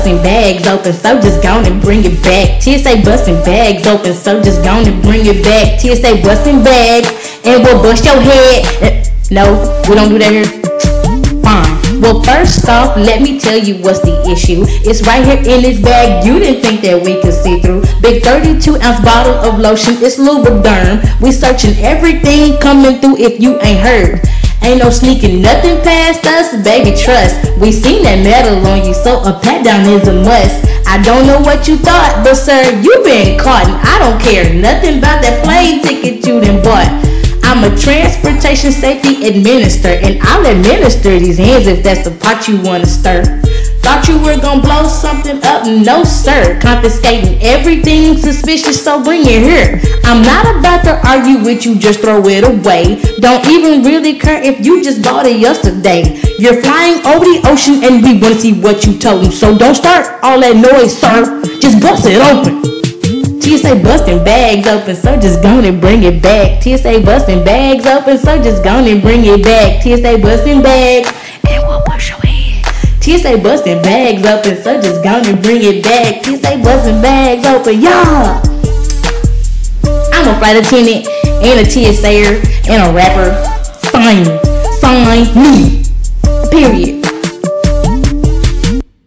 busting bags open, so just gone and bring it back. TSA busting bags open, so just gone and bring it back. TSA busting bags, and we'll bust your head. No, we don't do that here. Fine. Well, first off, let me tell you what's the issue. It's right here in this bag. You didn't think that we could see through. Big 32-ounce bottle of lotion. It's Lubriderm. We searching everything coming through if you ain't heard. Ain't no sneaking nothing past us, baby, trust. We seen that metal on you, so a pat down is a must. I don't know what you thought, but sir, you been caught, and I don't care nothing about that plane ticket you done bought. I'm a transportation safety administrator, and I'll administer these hands if that's the pot you wanna stir. Thought you were gonna blow something up? No sir, confiscating everything suspicious, so bring it here. I'm not about to argue with you, just throw it away. Don't even really care if you just bought it yesterday. You're flying over the ocean and we wanna see what you told him, so don't start all that noise sir, just bust it open. TSA busting bags open, so just go and bring it back. TSA busting bags open, so just go and bring it back. TSA busting bags, and we'll push your head. TSA busting bags open, so just go and bring it back. TSA busting bags open, y'all. I'm a flight attendant and a TSA'er and a rapper. Sign me. Period.